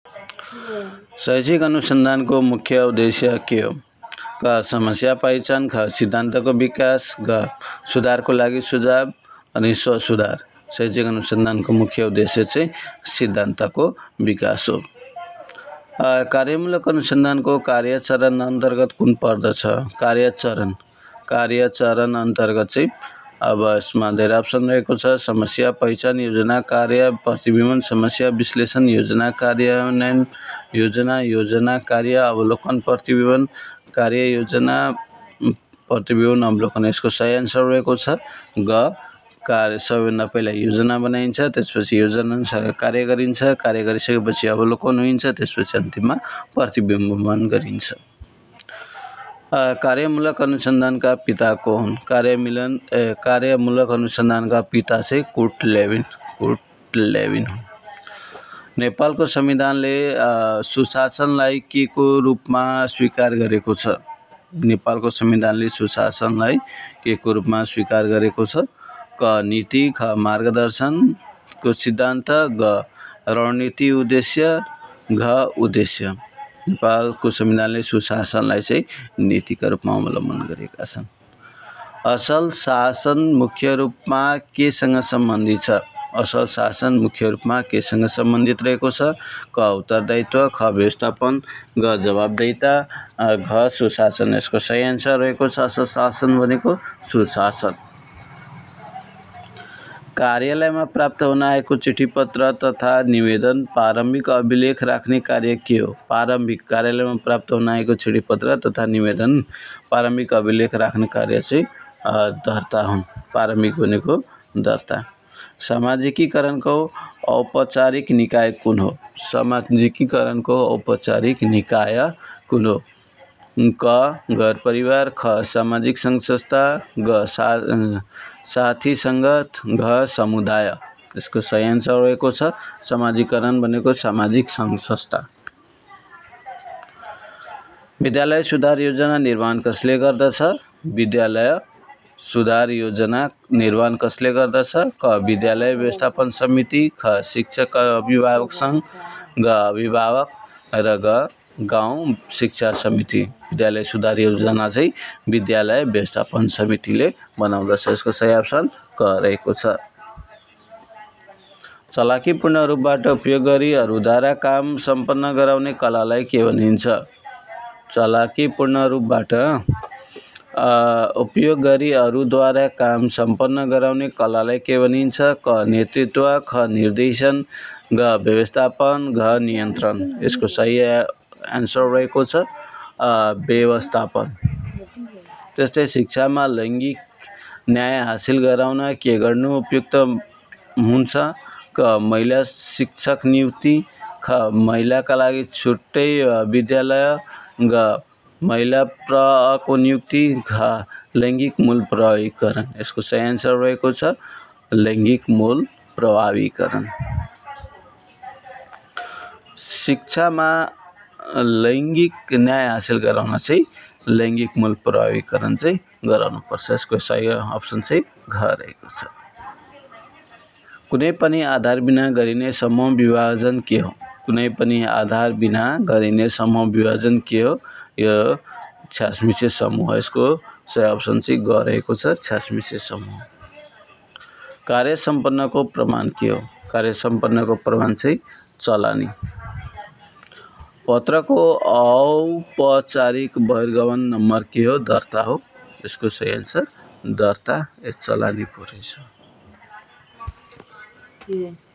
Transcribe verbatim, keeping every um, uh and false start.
शैक्षिक अनुसंधान को मुख्य उद्देश्य के हो? क समस्या पहिचान, ख सिद्धान्तको विकास, ग सुधारको लागि सुझाव अनि स्व सुधार। शैक्षिक अनुसन्धानको मुख्य उद्देश्य चाहिँ सिद्धान्तको विकास हो। कार्यमूलक अनुसन्धानको कार्यचरण अन्तर्गत कुन पर्दछ? कार्यचरण कार्यचरण अन्तर्गत चाहिँ अब यसमा धेरै अप्सन रहेको छ। समस्या पहिचान, योजना कार्य प्रतिबिम्बन, समस्या विश्लेषण, योजना कार्यान्वयन, योजना योजना कार्य अवलोकन, प्रतिबिम्बन कार्य योजना प्रतिबिम्बन अवलोकन। यसको सही आन्सर रहेको छ ग कार्य। सबैभन्दा पहिला योजना बनाइन्छ, त्यसपछि योजना अनुसार कार्य गरिन्छ, कार्य गरिसकेपछि अवलोकन हुन्छ, त्यसपछि अन्तिममा प्रतिबिम्बन गरिन्छ। कार्यमूलक अनुसन्धानका पिता को हुन्? कार्यमिलन कार्यमूलक अनुसन्धानका पिता चाहिँ कुर्ट लेभिन कुर्ट लेभिन हुन्। नेपालको संविधानले सुशासनलाई के को रूपमा स्वीकार गरेको छ? नेपालको संविधानले सुशासनलाई के को रूपमा स्वीकार गरेको छ? क नीति, ख मार्गदर्शनको सिद्धान्त, ग रणनीति उद्देश्य, घ उद्देश्य। नेपालको संविधानले सुशासनलाई चाहिँ नीतिका रूपमा अवलम्बन गरेका छन्। असल शासन मुख्य रूपमा केसँग सम्बन्धित छ? असल शासन मुख्य रूपमा केसँग सम्बन्धित रहेको छ? क उत्तरदायित्व, ख व्यवस्थापन, ग जवाबदेहिता, घ सुशासन। यसको सही आन्सर रहेको छ असल शासन भनेको सुशासन। कार्यालयमा प्राप्त हुन आएको चिठीपत्र तथा निवेदन प्रारम्भिक अभिलेख राख्ने कार्य के हो? प्रारम्भिक कार्यालयमा प्राप्त हुन आएको चिठीपत्र तथा निवेदन प्रारम्भिक अभिलेख राख्ने कार्य चाहिँ दर्ता हुन्। प्रारम्भिक भनेको दर्ता। सामाजिकीकरणको औपचारिक निकाय कुन हो? सामाजिकीकरणको औपचारिक निकाय कुन हो? क घर परिवार, ख सामाजिक सङ्घ संस्था, ग सा साथी सङ्गत, घ समुदाय। यसको सही आन्सर रहेको छ सामाजिकरण भनेको सामाजिक सङ्घ संस्था। विद्यालय सुधार योजना निर्माण कसले गर्दछ? विद्यालय सुधार योजना निर्माण कसले गर्दछ? क विद्यालय व्यवस्थापन समिति, ख शिक्षक अभिभावक सङ्घ, ग अभिभावक र ग गाउँ शिक्षा समिति। विद्यालय सुधार योजना चाहिँ विद्यालय व्यवस्थापन समितिले बनाउँदछ। यसको सही अप्सन क रहेको छ। चलाकीपूर्ण रूपबाट उपयोग गरी अरूद्वारा काम सम्पन्न गराउने कलालाई के भनिन्छ? चलाकीपूर्ण रूपबाट उपयोग गरी अरूद्वारा काम सम्पन्न गराउने कलालाई के भनिन्छ? क नेतृत्व, ख निर्देशन, ग व्यवस्थापन, घ नियन्त्रण। यसको सही आन्सर रहेको छ व्यवस्थापन। त्यस्तै शिक्षामा लैङ्गिक न्याय हासिल गराउन के गर्नु उपयुक्त हुन्छ? क महिला शिक्षक नियुक्ति, ख महिलाका लागि छुट्टै विद्यालय, ग महिला प्रको नियुक्ति, घ लैङ्गिक मूल प्रभावीकरण। यसको सही आन्सर रहेको छ लैङ्गिक मूल प्रभावीकरण। शिक्षामा लैङ्गिक न्याय हासिल गराउन चाहिँ लैङ्गिक मूल प्रभावीकरण चाहिँ गराउनुपर्छ। यसको सही अप्सन चाहिँ घ रहेको छ। कुनै पनि आधार बिना गरिने समूह विभाजन के हो? कुनै पनि आधार बिना गरिने समूह विभाजन के हो? यो छ्यासमिसे समूह। यसको सही अप्सन चाहिँ ग रहेको छ छ्यासमिसे समूह। कार्य सम्पन्नको प्रमाण के हो? कार्य सम्पन्नको प्रमाण चाहिँ चलानी। पत्रको औपचारिक बहिर्गमन नम्बर के हो? दर्ता हो। यसको सही आन्सर दर्ता। यस चलानी पो रहेछ।